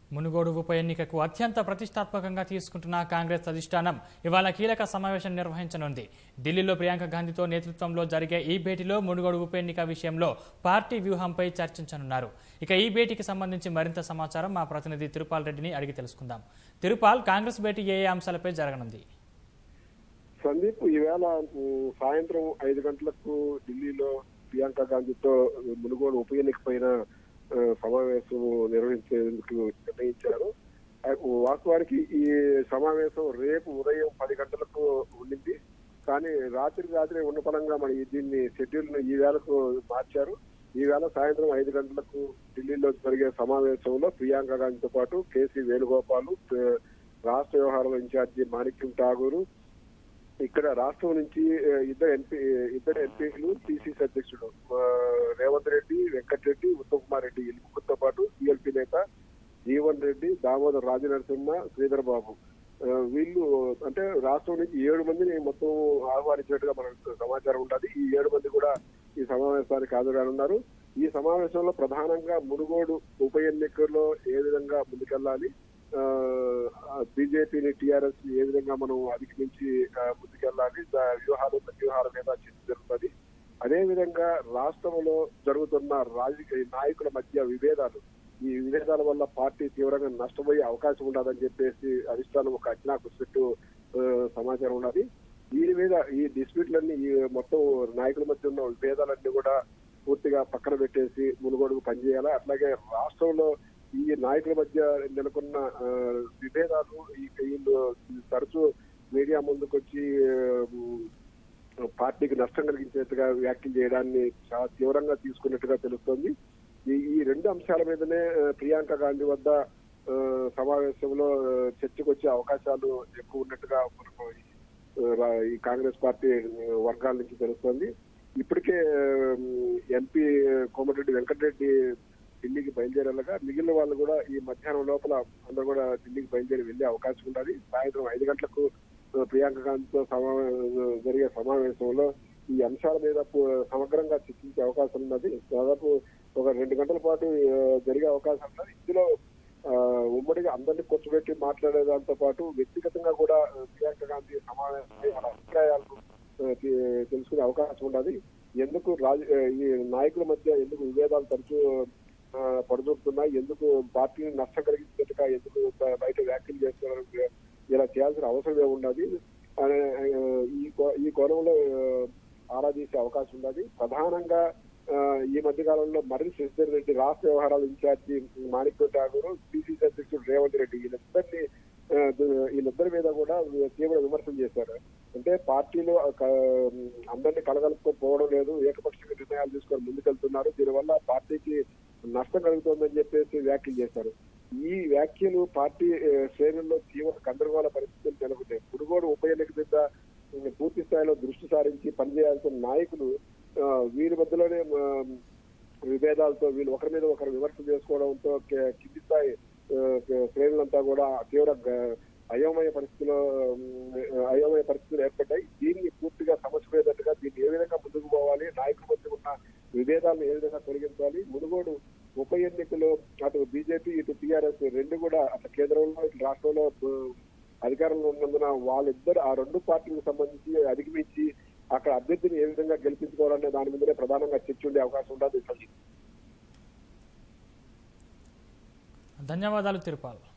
మునుగోడు ఉప ఎన్నికకు అత్యంత ప్రతిష్టాత్మకంగా తీసుకుంటున్న కాంగ్రెస్ అధిష్టానం ఇవాళ కీలక సమావేశం నిర్వహించనుంది. ఢిల్లీలో ప్రియాంక గాంధీతో నేతృత్వంలో జరిగే ఈ భేటీలో మునుగోడు ఉప ఎన్నిక విషయంలో పార్టీ వ్యూహంపై చర్చించనున్నారు. ఇక ఈ భేటీకి సంబంధించి మరింత సమాచారం మా ప్రతినిధి తిరుపాల్ రెడ్డిని అడిగి తెలుసుకుందాం. తిరుపాల్, కాంగ్రెస్ భేటీ ఏ అంశాలపై జరగనుంది? సందీప్, ఈవేళ సాయంత్రం 5 గంటలకు ఢిల్లీలో ప్రియాంక గాంధీతో మునుగోడు ఉప ఎన్నిక పైన సమావేశం నిర్వహించేందుకు నిర్ణయించారు. వాస్తవానికి ఈ సమావేశం రేపు ఉదయం 10 గంటలకు ఉండింది. కానీ రాత్రి ఉన్న ఫలంగా మరి దీన్ని షెడ్యూల్ ను ఈ వేళకు మార్చారు. ఈవేళ సాయంత్రం 5 గంటలకు ఢిల్లీలో జరిగే సమావేశంలో ప్రియాంక గాంధీతో పాటు కేసీ వేణుగోపాల్, రాష్ట్ర వ్యవహారాల ఇన్ఛార్జి మాణిక్యం ఠాగూర్, ఇక్కడ రాష్ట్రం నుంచి ఇద్దరు ఎంపీలు, పిసిసి అధ్యక్షుడు రేవంత్ రెడ్డి, వెంకటరెడ్డి, ఉత్తమ్ కుమార్ రెడ్డి ముగ్గురితో పాటు సిఎల్పీ నేత జీవన్ రెడ్డి, దామోదర్ రాజనరసింహ, శ్రీధర్ బాబు, వీళ్ళు అంటే రాష్ట్రం నుంచి 7 మందిని మొత్తం ఆహ్వానించినట్టుగా మనకు సమాచారం ఉంటుంది. ఈ 7 మంది కూడా ఈ సమావేశానికి హాజరుగానున్నారు. ఈ సమావేశంలో ప్రధానంగా మునుగోడు ఉప ఎన్నికల్లో ఏ విధంగా ముందుకెళ్లాలి, బీజేపీని, టీఆర్ఎస్ ఏ విధంగా మనం అధిగమించి ముందుకెళ్లాలి, వ్యూహాల మీద చర్చ జరుగుతుంది. అదేవిధంగా రాష్ట్రంలో జరుగుతున్న రాజకీయ నాయకుల మధ్య విభేదాలు, ఈ విభేదాల వల్ల పార్టీ తీవ్రంగా నష్టపోయే అవకాశం ఉండదని చెప్పేసి అధిష్టానం ఒక అంచనాకు వచ్చినట్టు సమాచారం ఉన్నది. దీని మీద ఈ డిస్ప్యూట్లన్నీ, ఈ మొత్తం నాయకుల మధ్య ఉన్న విభేదాలన్నీ కూడా పూర్తిగా పక్కన పెట్టేసి మునుగోడుకు పనిచేయాలి. అట్లాగే రాష్ట్రంలో ఈ నాయకుల మధ్య నెలకొన్న విభేదాలు వీళ్ళు తరచూ మీడియా ముందుకొచ్చి పార్టీకి నష్టం కలిగించేట్టుగా వ్యాఖ్యలు చేయడాన్ని చాలా తీవ్రంగా తీసుకున్నట్టుగా తెలుస్తోంది. ఈ 2 అంశాల మీదనే ప్రియాంక గాంధీ వద్ద సమావేశంలో చర్చకు వచ్చే అవకాశాలు ఎక్కువ ఉన్నట్టుగా మనకు ఈ కాంగ్రెస్ పార్టీ వర్గాల నుంచి తెలుస్తోంది. ఇప్పటికే ఎంపీ కోమటిరెడ్డి వెంకటరెడ్డి ఢిల్లీకి బయలుదేరేలాగా, మిగిలిన వాళ్ళు కూడా ఈ మధ్యాహ్నం లోపల అందరూ కూడా ఢిల్లీకి బయలుదేరి వెళ్లే అవకాశం ఉన్నది. సాయంత్రం 5 గంటలకు ప్రియాంక గాంధీతో జరిగే సమావేశంలో ఈ అంశాల మీద సమగ్రంగా చర్చించే అవకాశం ఉన్నది. దాదాపు ఒక 2 గంటల పాటు జరిగే అవకాశం ఉన్నది. ఇందులో ఉమ్మడిగా అందరినీ కూర్చోబెట్టి మాట్లాడే దాంతో పాటు వ్యక్తిగతంగా కూడా ప్రియాంక గాంధీ సమావేశంలో వాళ్ళ అభిప్రాయాలను తెలుసుకునే అవకాశం ఉన్నది. ఎందుకు ఈ నాయకుల మధ్య ఎందుకు విభేదాలు తరచూ పడుతున్నాయి, ఎందుకు పార్టీని నష్టం కలిగించినట్టుగా ఎందుకు బయట వ్యాఖ్యలు చేస్తున్నారు, ఇలా చేయాల్సిన అవసరం ఏమున్నది అనే ఈ కోణంలో ఆరా తీసే అవకాశం ఉన్నది. ప్రధానంగా ఈ మధ్య కాలంలో మర్రి శశిధర్ రెడ్డి, రాష్ట్ర వ్యవహారాల ఇన్ఛార్జి మాణిక్యం ఠాగూర్, పిసిసి అధ్యక్షుడు రేవంత్ రెడ్డి, వీళ్ళిద్దరి మీద కూడా తీవ్ర విమర్శలు చేశారు. అంటే పార్టీలో అందరినీ కలగలుపుకోకపోవడం లేదు, ఏకపక్షంగా నిర్ణయాలు తీసుకొని ముందుకెళ్తున్నారు, దీనివల్ల పార్టీకి నష్టం కలుగుతోందని చెప్పేసి వ్యాఖ్యలు చేశారు. ఈ వ్యాఖ్యలు పార్టీ శ్రేణుల్లో తీవ్ర గందరగోళ పరిస్థితులు నెలకొంటాయి. మునుగోడు ఉప ఎన్నిక మీద పూర్తి స్థాయిలో దృష్టి సారించి పనిచేయాల్సిన నాయకులు వీరి మధ్యలోనే విభేదాలతో వీళ్ళు ఒకరి మీద ఒకరు విమర్శలు చేసుకోవడంతో కింది స్థాయి శ్రేణులంతా కూడా తీవ్ర అయోమయ పరిస్థితులు ఏర్పడ్డాయి. దీన్ని పూర్తిగా సమస్యపోయేటట్టుగా దీన్ని ఏ విధంగా ముందుకు పోవాలి, నాయకుల మధ్య ఉన్న విభేదాలను ఏ విధంగా తొలగించాలి, మునుగోడు ఉప ఎన్నికలో అటు బీజేపీ ఇటు టీఆర్ఎస్ 2 కూడా అటు కేంద్రంలో ఇటు రాష్ట్రంలో అధికారంలో ఉన్నందున వాళ్ళిద్దరు ఆ 2 పార్టీలకు సంబంధించి అధిగమించి అక్కడ అభ్యర్థిని ఏ విధంగా గెలిపించుకోవాలనే దాని మీదనే ప్రధానంగా చర్చ ఉండే అవకాశం ఉంటుంది. ధన్యవాదాలు తిరుపాల్.